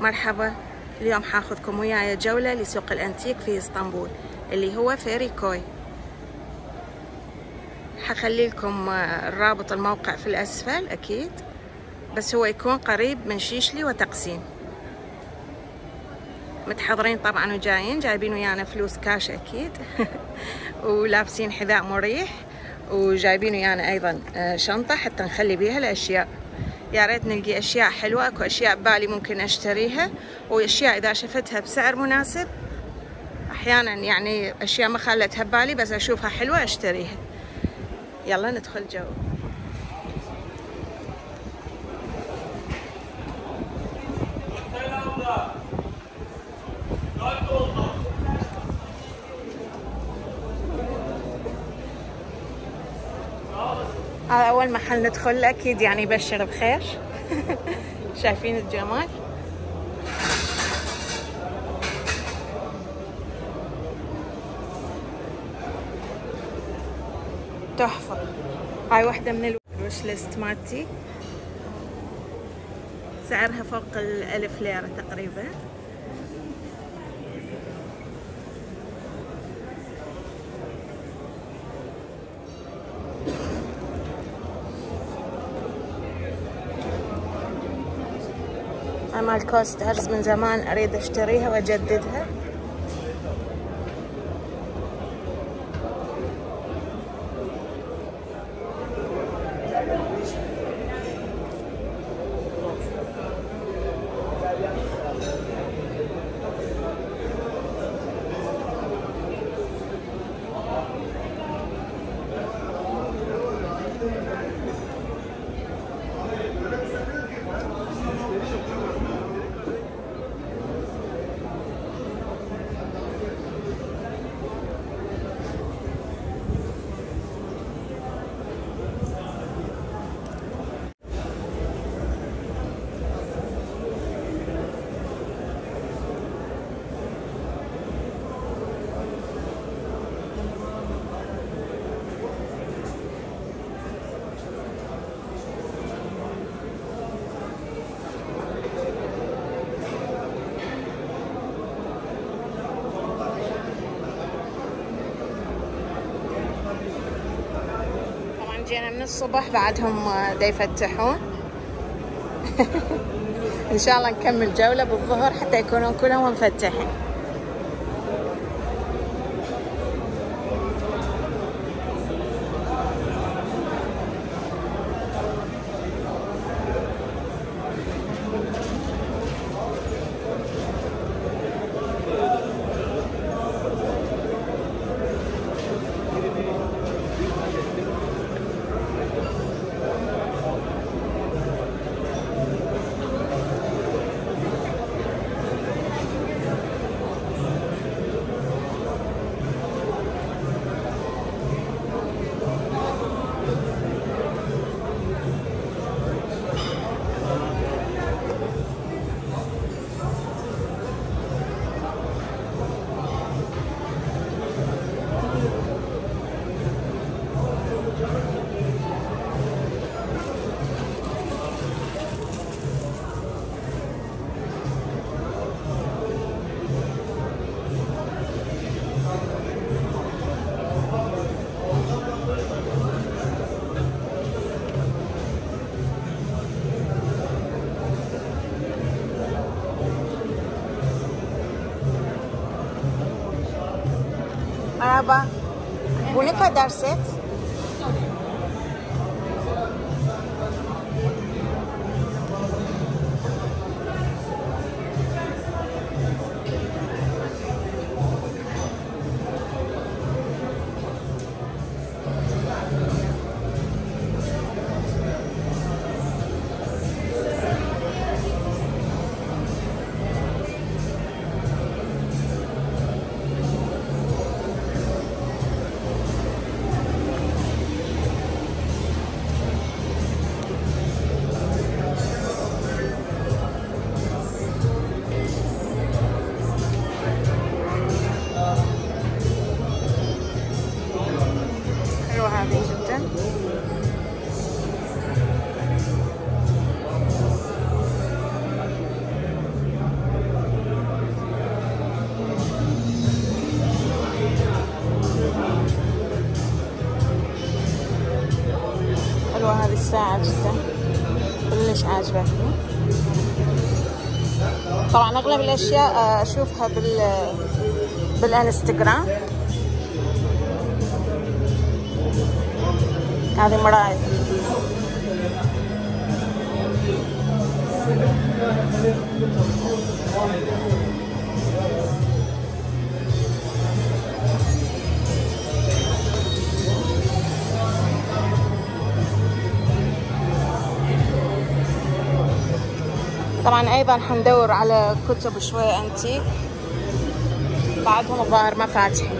مرحبا، اليوم حاخذكم وياي جولة لسوق الأنتيك في اسطنبول اللي هو فيري كوي. حخلي لكم الرابط الموقع في الأسفل أكيد، بس هو يكون قريب من شيشلي وتقسيم. متحضرين طبعا وجايين جايبين ويانا فلوس كاش أكيد ولابسين حذاء مريح، وجايبين ويانا أيضا شنطة حتى نخلي بيها الأشياء. يا ريت نلقي أشياء حلوة، أكو أشياء ببالي ممكن أشتريها، وأشياء إذا شفتها بسعر مناسب أحيانا يعني أشياء ما خلتها ببالي بس أشوفها حلوة أشتريها. يلا ندخل جو. هذا أول محل ندخل أكيد يعني يبشر بخير شايفين الجمال؟ تحفة. هاي واحدة من الوش ليست مالتي، سعرها فوق 1000 ليرة تقريبا. مال كوسترز من زمان أريد أشتريها وأجددها. جينا من الصبح بعدهم دا يفتحون ان شاء الله نكمل جولة بالظهر حتى يكونون كلهم مفتحين. Merhaba. Bu ne kadar set? الساعة جدا كلش عاجبتني. طبعا اغلب الاشياء اشوفها بالانستغرام. هذه مراية. طبعا ايضا حندور على كتب شوية انتيك، بعضهم الظاهر ما فاتحين.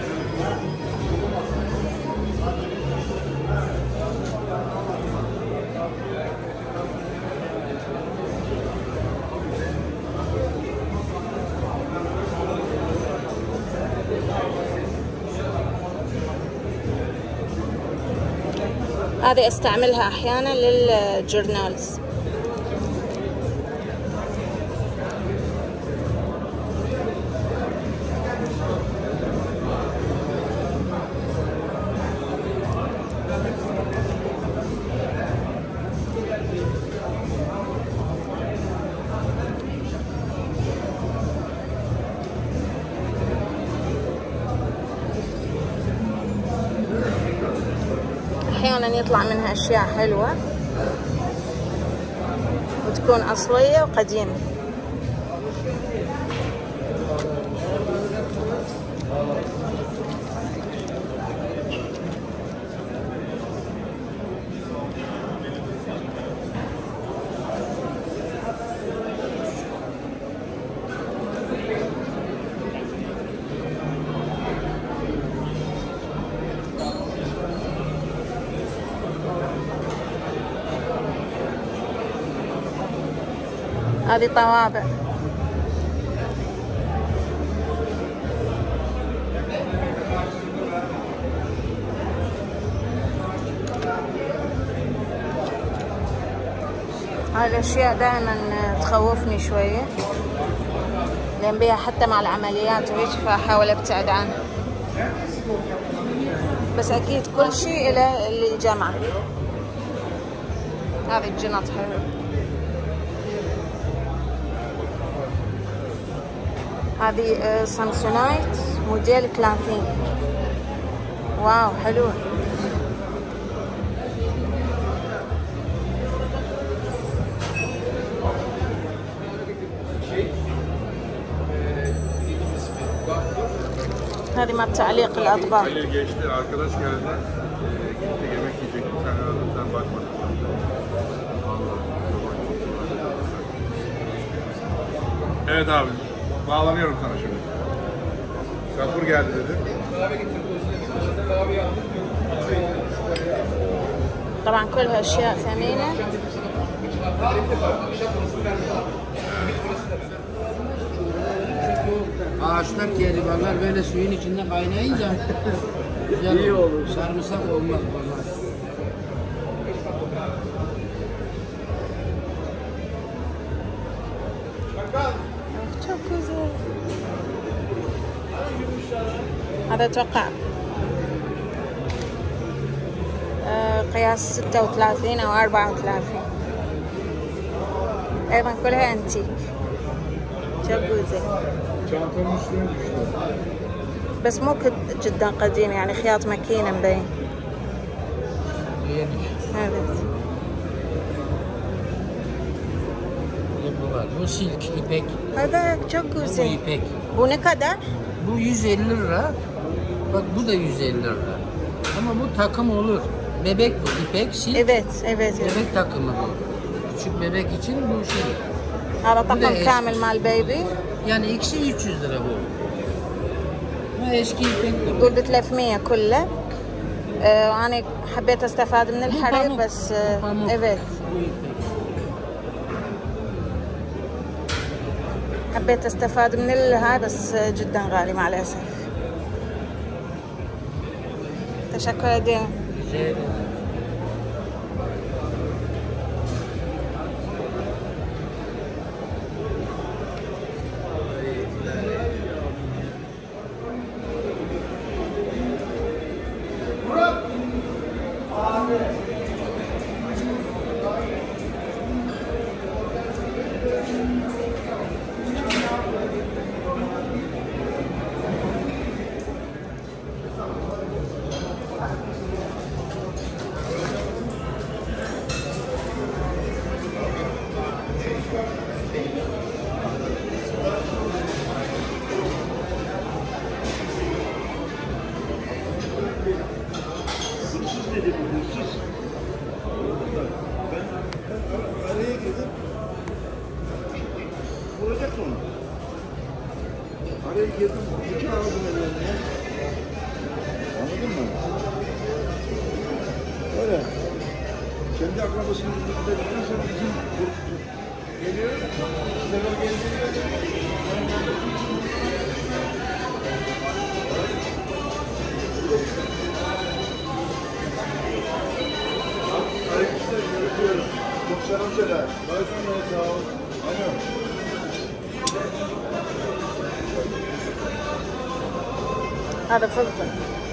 هذه استعملها احيانا للجورنالز. احيانا يطلع منها اشياء حلوة وتكون اصلية وقديمة. هذه طوابع. هاي الأشياء دائما تخوفني شوية، لأن بيها حتى مع العمليات وهيك، فأحاول أبتعد عنها. بس أكيد كل شيء إلى اللي جمعه. هذه الجنط حلوة. هذه سامسونايت موديل 30. واو حلوة. هذه ما بتعليق الأطباق. Evet abi. Bağlanıyorum sana şimdi. Gafur geldi dedi. طبعا كلها أشياء ثمينة. Ağaçlar kehribarlar böyle suyun içinde kaynayınca güzel iyi olur. Sarımsak olmaz bunlar. çok güzel. هذا أتوقع قياس 36 أو 34. أيضا كلها أنتيك. جبوزة. بس مو جدا قديم، يعني خياط ماكينة مبين. Evet. Bu silk, ipek. هذا çok Bu güzel. ipek. Bu ne kadar? Bu 150 lira. Bak bu da 150 lira. Ama bu takım olur. Bebek bu, ipek, silk. Evet, evet. Bebek takımı bu. Küçük bebek için bu şey. هذا طقم كامل مال بيبي. Yani ikisi 300 lira bu. Bu eski ipek bu. يقول ب 300 كله. وأنا حبيت أستفاد من الحرير بس evet. حبيت أستفاد من هاي بس جدا غالي مع الأسف. تشكر دينا. Araya girdim. Vuracak onu. Araya girdim. Bıçağı aldım ellerine. Anladın mı? Öyle. Kendi akrabasının yüzünden sonra bizim geliyor. Sefer geldiğinde çok selam söyle. Sağ ol. Alo. هذا فلفل.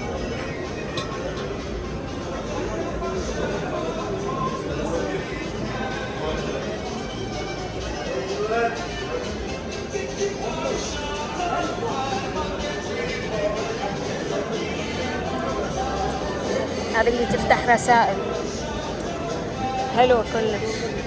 هذه اللي تفتح رسائل. حلوة كلش.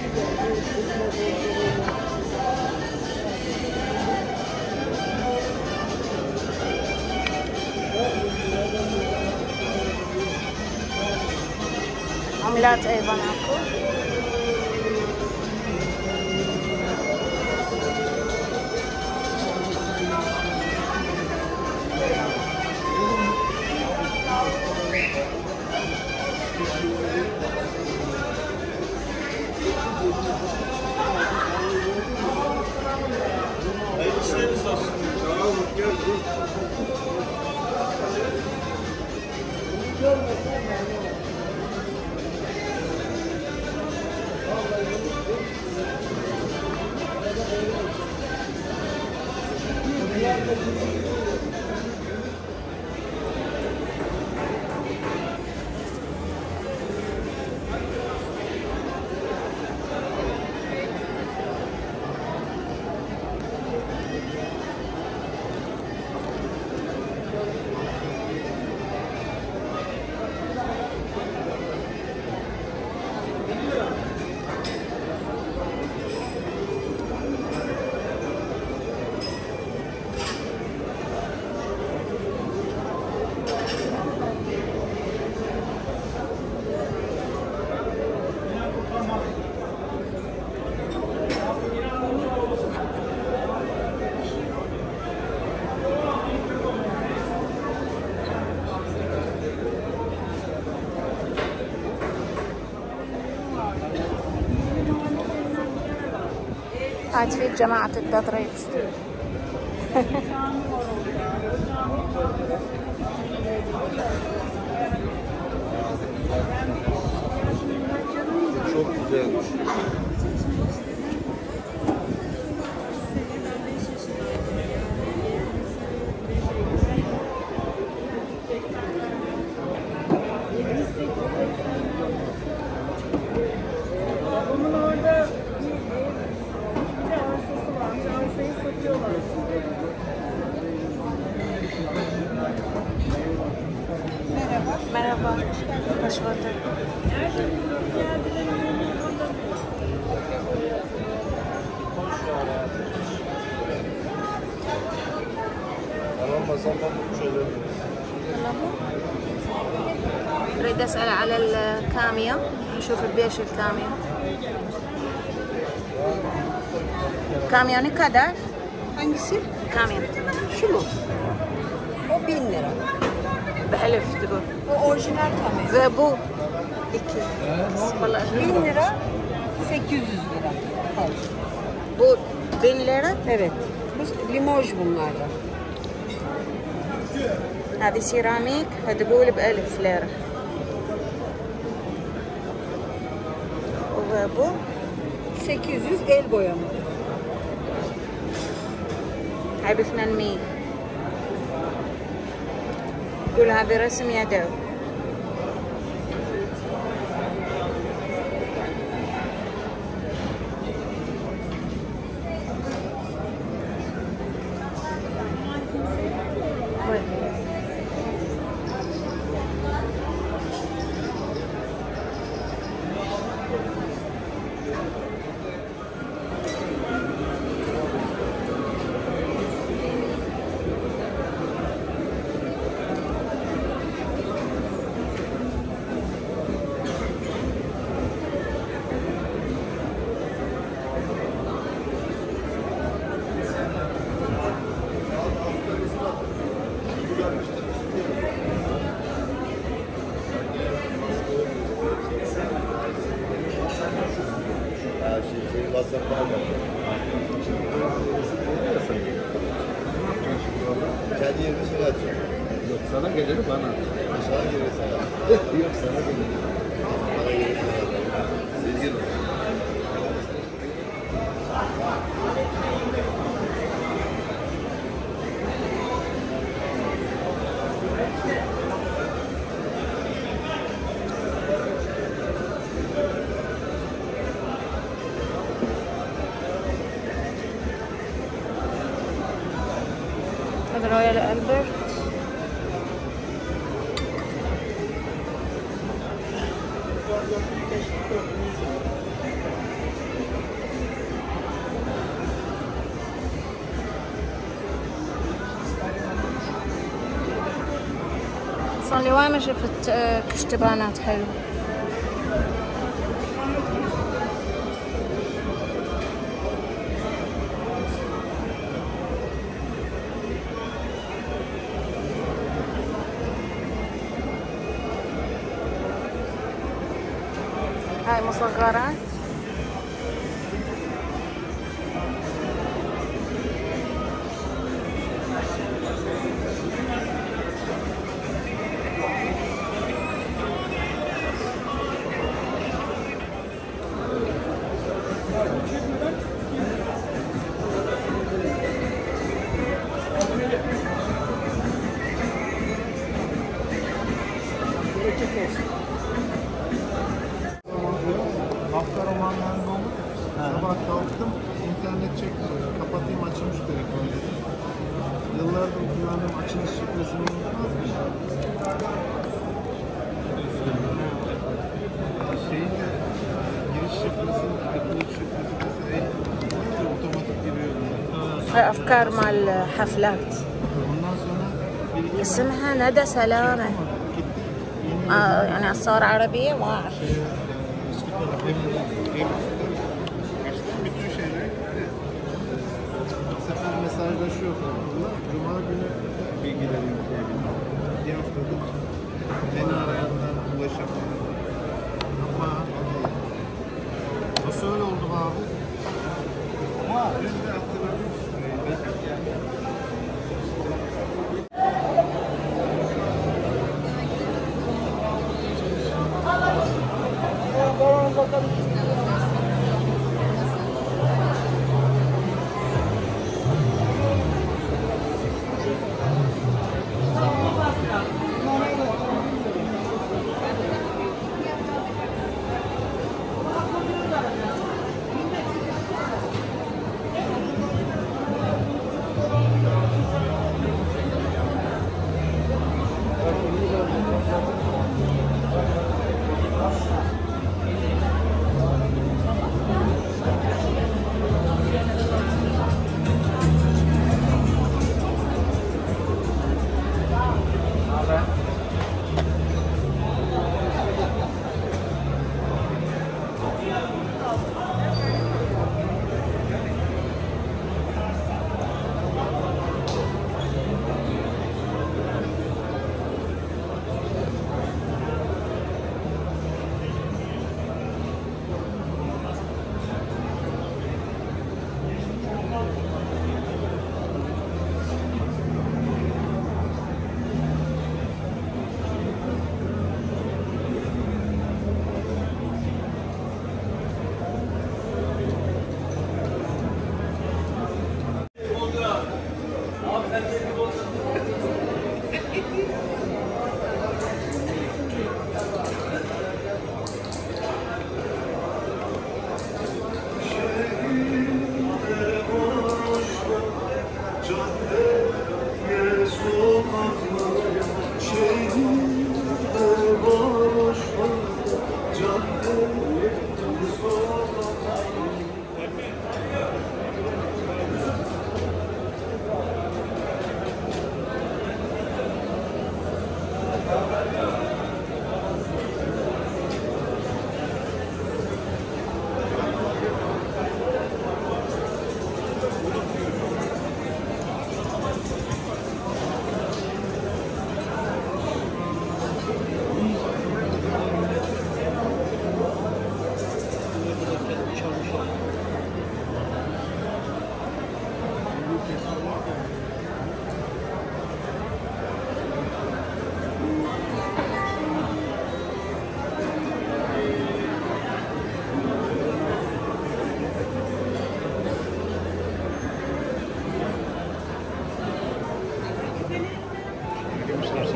عملات ايضا اكو. هاي تفيد جماعة التطريز. çok güzel. Onun orada bir arsası varmış. Arsayı satıyorlar. Merhaba. Merhaba. Hoş bulduk. أريد أسأل على الكاميا، نشوف بيش الكاميا. Kamya ne kadar? Hangisi? Kamya. Şu mu? O 1000 lira. بألف تقول. O orijinal kamera. Ve bu 2. Vallahi 1000 lira, 800 lira. Al. bu 1000 lira. Evet. Bu limoj bunlardan. هذه سيراميك هتقول ب1000 ليرة. وبو 800 el boyama. هاي ب800. يقول هذه رسم يدوي. 20 sene atacağım. Yok sana gelir bana. Sana gelirse. Yok sana gelir. Bana gelirse. Bilgin olsun. هذا رويال ألبرت. صار لي وايد ما شفت كشتبانات حلوة. هاي مصغرات. Hafta romanlarında olur. Sabah kalktım, internet çektim. Kapatayım, açılmış telefon dedim. Yıllardır kullandığım açılış şifresini unutmaz mı? Şeyin de giriş şifresi, katılış şifresi mesela otomatik giriyor. هاي أفكار مال حفلات. Ondan sonra bilgi اسمها ندى سلامة. يعني أصور عربية واو. bütün şeyler bir sefer mesajlaşıyor falan. Cuma günü bilgileri yükleyebilirim. Bir haftadır beni arayanlar ulaşamıyor. Ama nasıl öyle oldu be abi? Dün de hatırladım.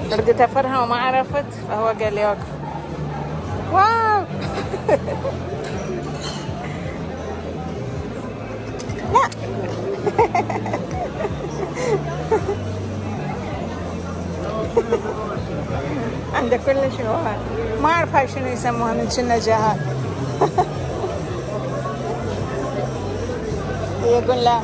رديت افرها وما عرفت فهو قال لي اوقف. واو. لا. عنده كل شيء ما اعرف هاي شنو يسموها من شنو جهات. يقول لا.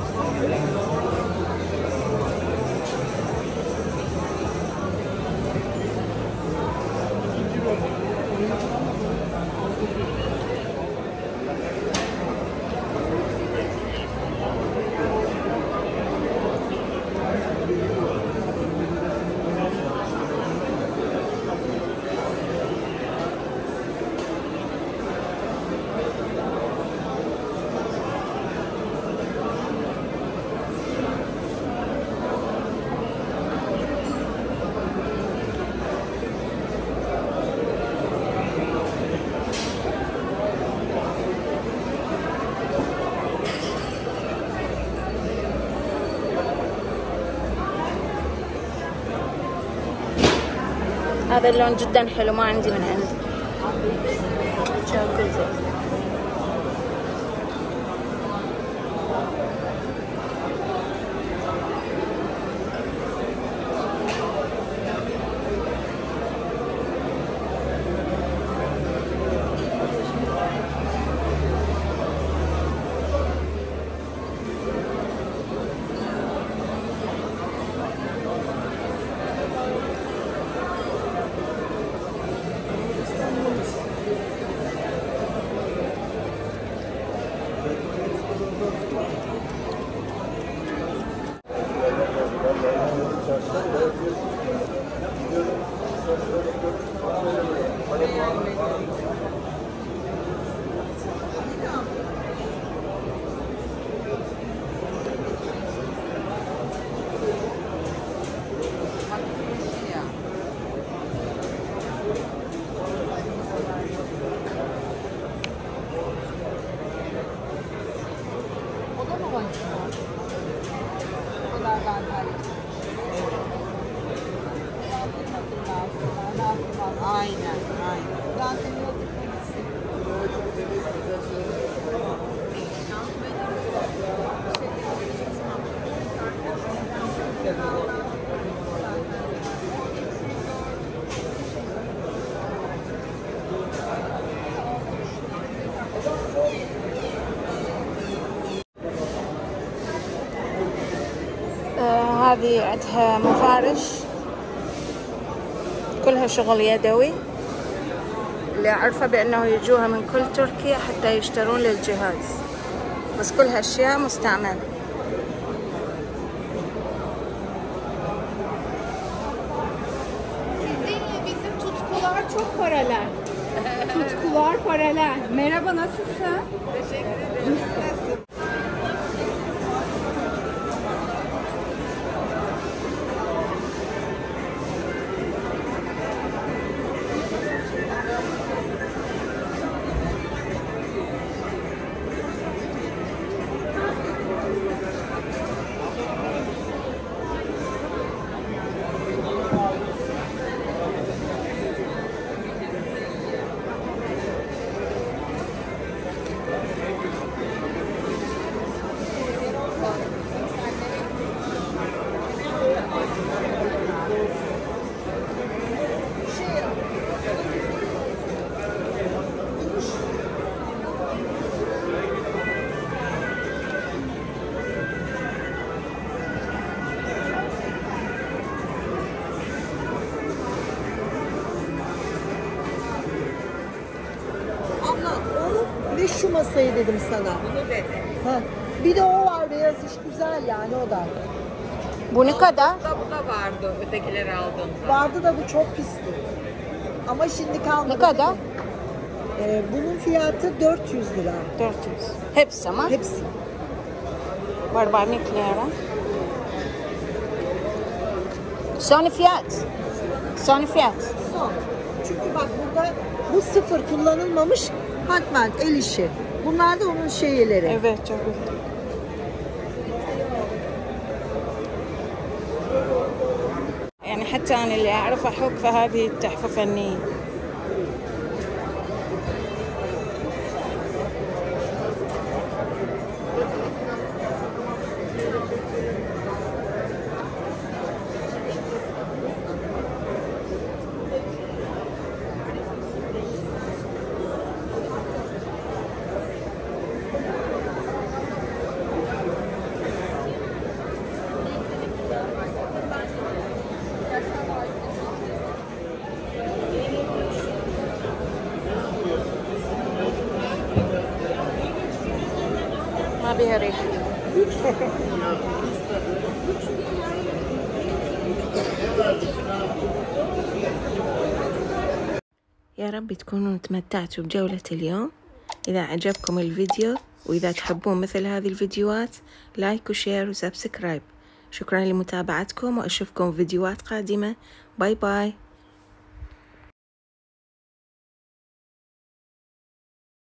هذا اللون جدا حلو ما عندي من عنده. Aynen, aynen. Zaten yolda هذه عندها مفارش كلها شغل يدوي، اللي أعرفه بأنه يجوها من كل تركيا حتى يشترون للجهاز، بس كلها أشياء مستعملة. Sizinle bizim tutkular çok paralel. Tutkular paralel. Merhaba, nasılsın? Teşekkür ederim. Ve şu masayı dedim sana. Bunu dedi. Ha. Bir de o var, beyaz iş güzel yani o da. Bu ne kadar? Bu da vardı ötekileri aldığımda. Vardı da bu çok pisti. Ama şimdi kalmadı. Ne kadar? Bunun fiyatı 400 lira. 400. Hepsi ama. Hepsi. 400 lira. Son fiyat. Son fiyat. Son. Çünkü bak burada bu sıfır kullanılmamış Hakment el işi. Bunlar da onun şeyleri. Evet, çok güzel. يعني حتى أنا اللي أعرف أحك فهذه تحفة فنية. ما بيها ريحة. يا رب تكونوا تمتعتوا بجولة اليوم. إذا عجبكم الفيديو وإذا تحبون مثل هذه الفيديوهات لايك وشير وسبسكرايب. شكرا لمتابعتكم وأشوفكم فيديوهات قادمة. باي باي.